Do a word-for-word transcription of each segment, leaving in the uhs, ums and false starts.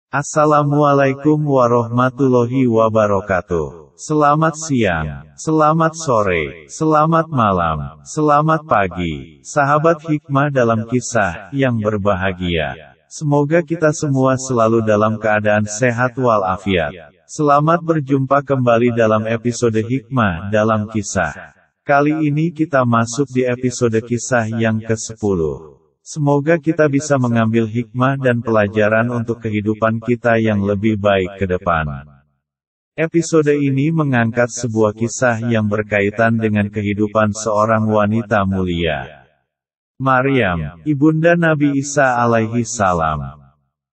Assalamualaikum warahmatullahi wabarakatuh. Selamat siang, selamat sore, selamat malam, selamat pagi, sahabat hikmah dalam kisah yang berbahagia. Semoga kita semua selalu dalam keadaan sehat walafiat. Selamat berjumpa kembali dalam episode hikmah dalam kisah. Kali ini kita masuk di episode kisah yang kesepuluh. Semoga kita bisa mengambil hikmah dan pelajaran untuk kehidupan kita yang lebih baik ke depan. Episode ini mengangkat sebuah kisah yang berkaitan dengan kehidupan seorang wanita mulia. Maryam, ibunda Nabi Isa alaihi salam.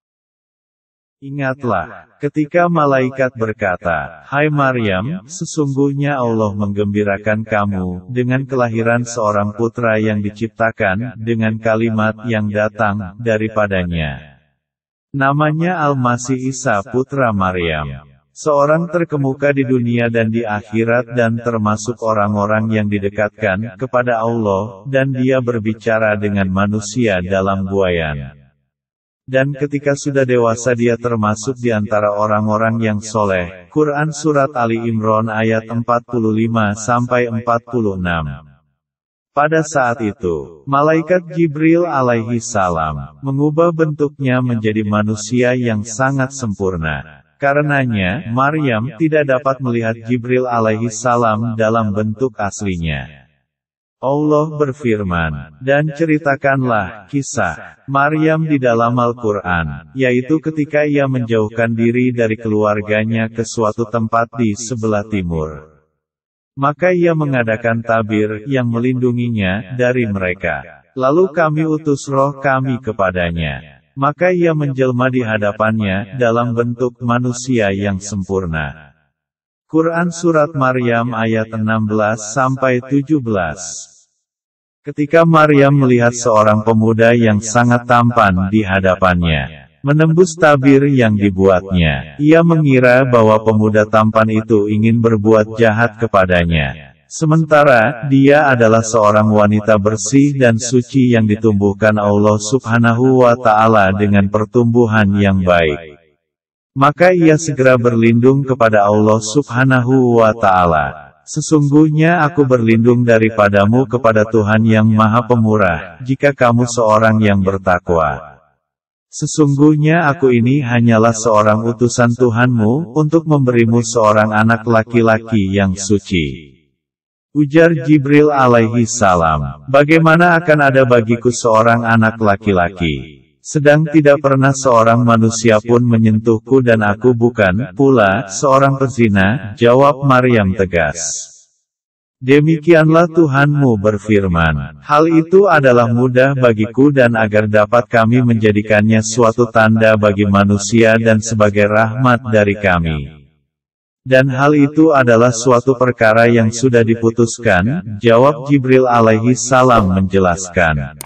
Ingatlah, ketika malaikat berkata, "Hai Maryam, sesungguhnya Allah menggembirakan kamu dengan kelahiran seorang putra yang diciptakan dengan kalimat yang datang daripadanya. Namanya Al-Masih Isa putra Maryam. Seorang terkemuka di dunia dan di akhirat dan termasuk orang-orang yang didekatkan kepada Allah, dan dia berbicara dengan manusia dalam buayan. Dan ketika sudah dewasa dia termasuk di antara orang-orang yang soleh." Quran Surat Ali Imran ayat empat puluh lima sampai empat puluh enam. Pada saat itu, malaikat Jibril alaihi salam mengubah bentuknya menjadi manusia yang sangat sempurna. Karenanya, Maryam tidak dapat melihat Jibril alaihi salam dalam bentuk aslinya. Allah berfirman, "Dan ceritakanlah kisah Maryam di dalam Al-Quran, yaitu ketika ia menjauhkan diri dari keluarganya ke suatu tempat di sebelah timur. Maka ia mengadakan tabir yang melindunginya dari mereka. Lalu kami utus roh kami kepadanya. Maka ia menjelma di hadapannya dalam bentuk manusia yang sempurna." Quran Surat Maryam ayat enam belas sampai tujuh belas. Ketika Maryam melihat seorang pemuda yang sangat tampan di hadapannya, menembus tabir yang dibuatnya, ia mengira bahwa pemuda tampan itu ingin berbuat jahat kepadanya. Sementara, dia adalah seorang wanita bersih dan suci yang ditumbuhkan Allah Subhanahu wa Ta'ala dengan pertumbuhan yang baik. Maka ia segera berlindung kepada Allah Subhanahu wa Ta'ala. "Sesungguhnya aku berlindung daripadamu kepada Tuhan yang Maha Pemurah, jika kamu seorang yang bertakwa. Sesungguhnya aku ini hanyalah seorang utusan Tuhanmu, untuk memberimu seorang anak laki-laki yang suci." Ujar Jibril alaihi salam, "Bagaimana akan ada bagiku seorang anak laki-laki? Sedang tidak pernah seorang manusia pun menyentuhku dan aku bukan pula seorang pezina," jawab Maryam tegas. "Demikianlah Tuhanmu berfirman, hal itu adalah mudah bagiku dan agar dapat kami menjadikannya suatu tanda bagi manusia dan sebagai rahmat dari kami. Dan hal itu adalah suatu perkara yang sudah diputuskan," jawab Jibril alaihi salam menjelaskan.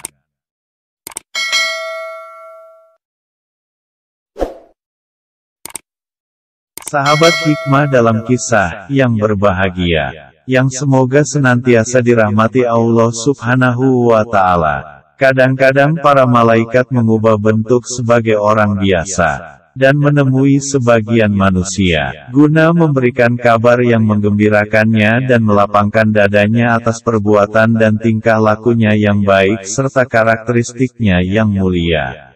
Sahabat hikmah dalam kisah yang berbahagia, yang semoga senantiasa dirahmati Allah Subhanahu wa Ta'ala. Kadang-kadang para malaikat mengubah bentuk sebagai orang biasa dan menemui sebagian manusia, guna memberikan kabar yang menggembirakannya dan melapangkan dadanya atas perbuatan dan tingkah lakunya yang baik serta karakteristiknya yang mulia.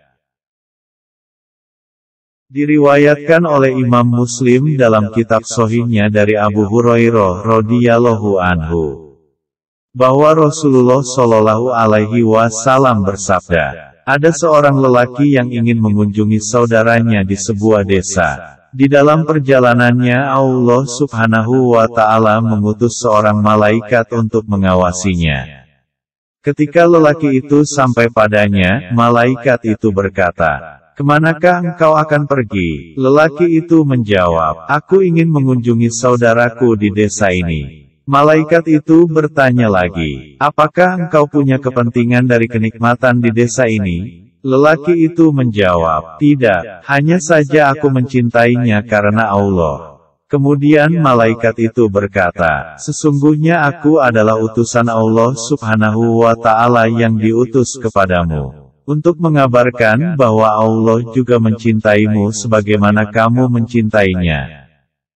Diriwayatkan oleh Imam Muslim dalam kitab Sahihnya dari Abu Hurairah radhiyallahu anhu, bahwa Rasulullah shallallahu alaihi wasallam bersabda, "Ada seorang lelaki yang ingin mengunjungi saudaranya di sebuah desa. Di dalam perjalanannya Allah Subhanahu wa Ta'ala mengutus seorang malaikat untuk mengawasinya. Ketika lelaki itu sampai padanya, malaikat itu berkata, 'Kemanakah engkau akan pergi?' Lelaki itu menjawab, 'Aku ingin mengunjungi saudaraku di desa ini.' Malaikat itu bertanya lagi, 'Apakah engkau punya kepentingan dari kenikmatan di desa ini?' Lelaki itu menjawab, 'Tidak, hanya saja aku mencintainya karena Allah.' Kemudian malaikat itu berkata, 'Sesungguhnya aku adalah utusan Allah Subhanahu wa Ta'ala yang diutus kepadamu. untuk mengabarkan bahwa Allah juga mencintaimu sebagaimana kamu mencintainya.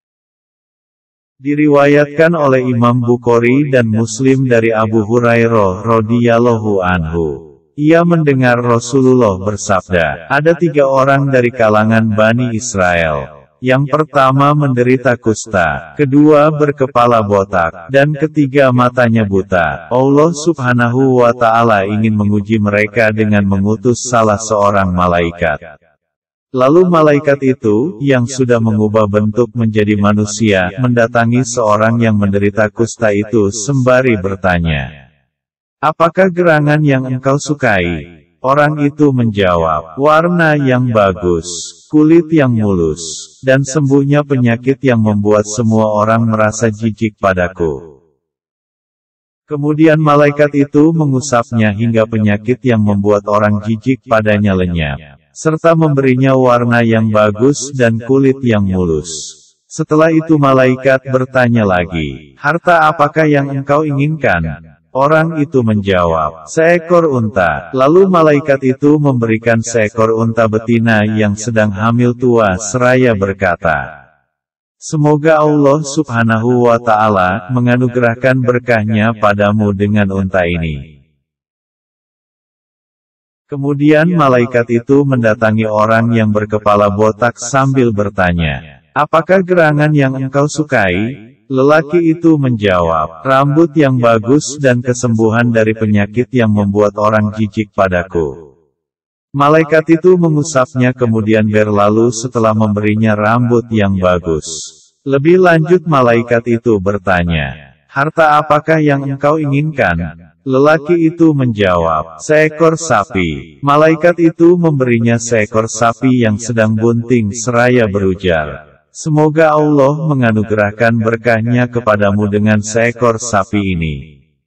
Diriwayatkan oleh Imam Bukhari dan Muslim dari Abu Hurairah radhiyallahu anhu. Ia mendengar Rasulullah bersabda, ada tiga orang dari kalangan Bani Israel. Yang pertama menderita kusta, kedua berkepala botak, dan ketiga matanya buta. Allah subhanahu wa ta'ala ingin menguji mereka dengan mengutus salah seorang malaikat. Lalu malaikat itu, yang sudah mengubah bentuk menjadi manusia, mendatangi seorang yang menderita kusta itu sembari bertanya, apakah gerangan yang engkau sukai? Orang itu menjawab, warna yang bagus, kulit yang mulus, dan sembuhnya penyakit yang membuat semua orang merasa jijik padaku. Kemudian malaikat itu mengusapnya hingga penyakit yang membuat orang jijik padanya lenyap, serta memberinya warna yang bagus dan kulit yang mulus. Setelah itu malaikat bertanya lagi, harta apakah yang engkau inginkan? Orang itu menjawab, seekor unta. Lalu malaikat itu memberikan seekor unta betina yang sedang hamil tua seraya berkata, semoga Allah subhanahu wa ta'ala menganugerahkan berkahnya padamu dengan unta ini. Kemudian malaikat itu mendatangi orang yang berkepala botak sambil bertanya, apakah gerangan yang engkau sukai? Lelaki itu menjawab, rambut yang bagus dan kesembuhan dari penyakit yang membuat orang jijik padaku. Malaikat itu mengusapnya kemudian berlalu setelah memberinya rambut yang bagus. Lebih lanjut malaikat itu bertanya, harta apakah yang engkau inginkan? Lelaki itu menjawab, seekor sapi. Malaikat itu memberinya seekor sapi yang sedang bunting seraya berujar, semoga Allah menganugerahkan berkahnya kepadamu dengan seekor sapi ini.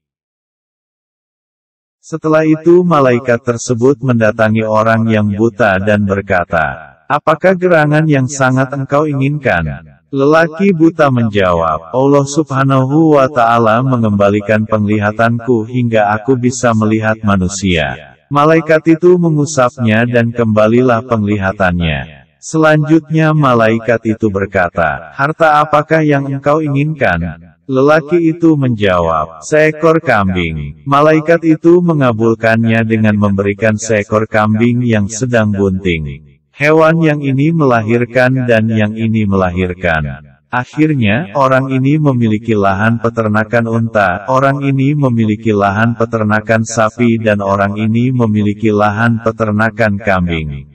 Setelah itu malaikat tersebut mendatangi orang yang buta dan berkata, apakah gerangan yang sangat engkau inginkan? Lelaki buta menjawab, Allah subhanahu wa ta'ala mengembalikan penglihatanku hingga aku bisa melihat manusia. Malaikat itu mengusapnya dan kembalilah penglihatannya. Selanjutnya malaikat itu berkata, harta apakah yang engkau inginkan? Lelaki itu menjawab, seekor kambing. Malaikat itu mengabulkannya dengan memberikan seekor kambing yang sedang bunting. Hewan yang ini melahirkan dan yang ini melahirkan. Akhirnya, orang ini memiliki lahan peternakan unta, orang ini memiliki lahan peternakan sapi dan orang ini memiliki lahan peternakan kambing.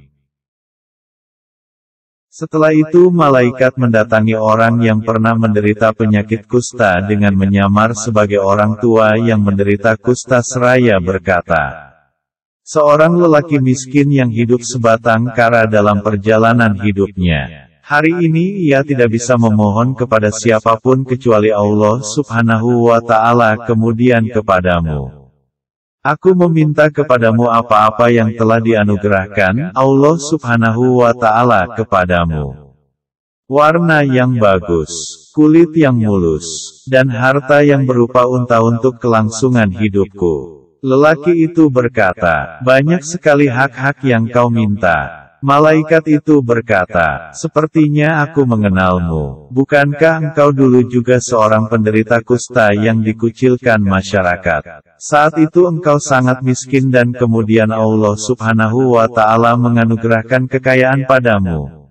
Setelah itu malaikat mendatangi orang yang pernah menderita penyakit kusta dengan menyamar sebagai orang tua yang menderita kusta seraya berkata, seorang lelaki miskin yang hidup sebatang kara dalam perjalanan hidupnya. Hari ini ia tidak bisa memohon kepada siapapun kecuali Allah subhanahu wa ta'ala kemudian kepadamu. Aku meminta kepadamu apa-apa yang telah dianugerahkan Allah subhanahu wa ta'ala kepadamu. Warna yang bagus, kulit yang mulus, dan harta yang berupa unta untuk kelangsungan hidupku. Lelaki itu berkata, banyak sekali hak-hak yang kau minta. Malaikat itu berkata, sepertinya aku mengenalmu. Bukankah engkau dulu juga seorang penderita kusta yang dikucilkan masyarakat? Saat itu engkau sangat miskin dan kemudian Allah subhanahu wa ta'ala menganugerahkan kekayaan padamu.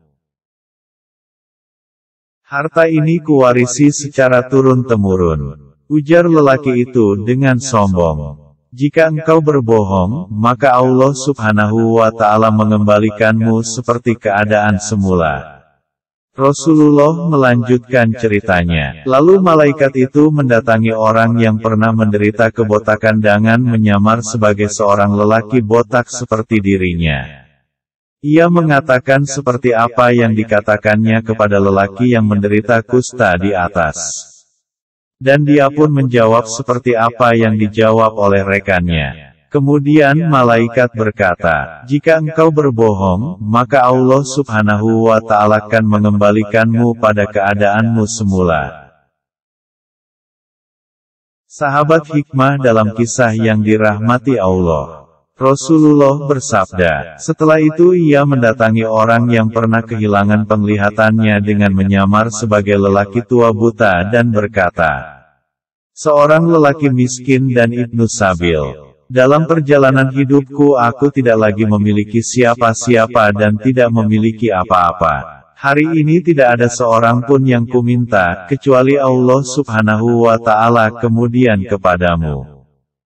Harta ini kuwarisi secara turun-temurun. Ujar lelaki itu dengan sombong. Jika engkau berbohong, maka Allah subhanahu wa ta'ala mengembalikanmu seperti keadaan semula. Rasulullah melanjutkan ceritanya. Lalu malaikat itu mendatangi orang yang pernah menderita kebotakan dengan menyamar sebagai seorang lelaki botak seperti dirinya. Ia mengatakan seperti apa yang dikatakannya kepada lelaki yang menderita kusta di atas. Dan dia pun menjawab seperti apa yang dijawab oleh rekannya. Kemudian malaikat berkata, jika engkau berbohong, maka Allah subhanahu wa ta'ala akan mengembalikanmu pada keadaanmu semula. Sahabat hikmah dalam kisah yang dirahmati Allah. Rasulullah bersabda, setelah itu ia mendatangi orang yang pernah kehilangan penglihatannya dengan menyamar sebagai lelaki tua buta dan berkata, seorang lelaki miskin dan ibnu sabil. Dalam perjalanan hidupku aku tidak lagi memiliki siapa-siapa dan tidak memiliki apa-apa. Hari ini tidak ada seorang pun yang kuminta, kecuali Allah subhanahu wa ta'ala kemudian kepadamu.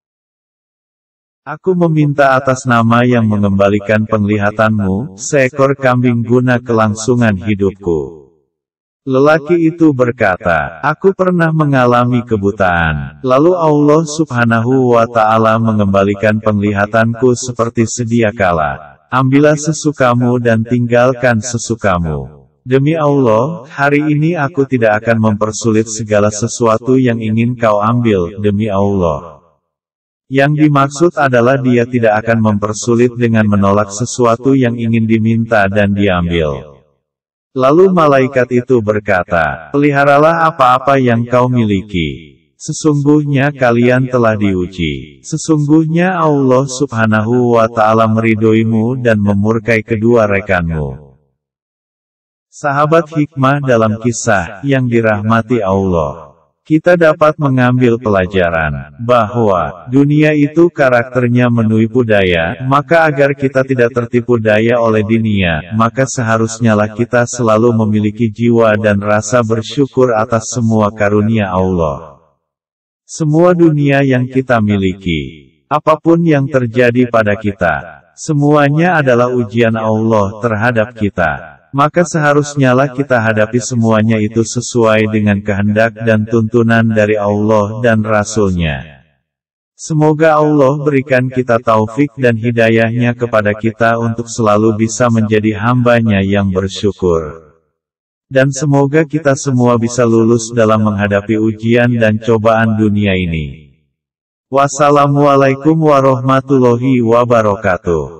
Aku meminta atas nama yang mengembalikan penglihatanmu, seekor kambing guna kelangsungan hidupku. Lelaki itu berkata, aku pernah mengalami kebutaan. Lalu Allah subhanahu wa ta'ala mengembalikan penglihatanku seperti sedia kala. Ambillah sesukamu dan tinggalkan sesukamu. Demi Allah, hari ini aku tidak akan mempersulit segala sesuatu yang ingin kau ambil, demi Allah. Yang dimaksud adalah dia tidak akan mempersulit dengan menolak sesuatu yang ingin diminta dan diambil. Lalu malaikat itu berkata, peliharalah apa-apa yang kau miliki. Sesungguhnya kalian telah diuji. Sesungguhnya Allah subhanahu wa ta'ala meridhoimu dan memurkai kedua rekanmu. Sahabat hikmah dalam kisah yang dirahmati Allah. Kita dapat mengambil pelajaran bahwa dunia itu karakternya menipu daya, maka agar kita tidak tertipu daya oleh dunia, maka seharusnya lah kita selalu memiliki jiwa dan rasa bersyukur atas semua karunia Allah. Semua dunia yang kita miliki, apapun yang terjadi pada kita, semuanya adalah ujian Allah terhadap kita. Maka seharusnya lah kita hadapi semuanya itu sesuai dengan kehendak dan tuntunan dari Allah dan Rasul-Nya. Semoga Allah berikan kita taufik dan hidayahnya kepada kita untuk selalu bisa menjadi hamba-Nya yang bersyukur. Dan semoga kita semua bisa lulus dalam menghadapi ujian dan cobaan dunia ini. Wassalamualaikum warahmatullahi wabarakatuh.